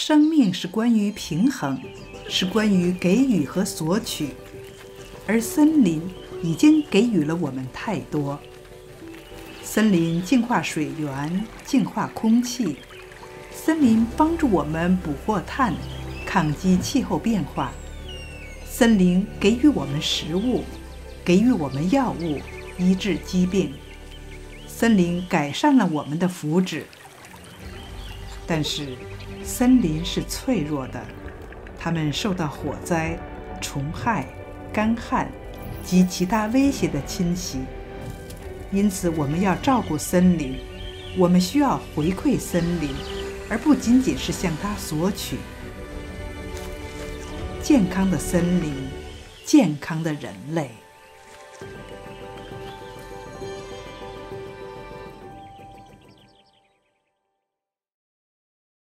生命是关于平衡，是关于给予和索取，而森林已经给予了我们太多。森林净化水源，净化空气。森林帮助我们捕获碳，抗击气候变化。森林给予我们食物，给予我们药物，医治疾病。森林改善了我们的福祉。但是，森林是脆弱的，它们受到火灾、虫害、干旱及其他威胁的侵袭。因此，我们要照顾森林，我们需要回馈森林，而不仅仅是向它索取。健康的森林，健康的人类。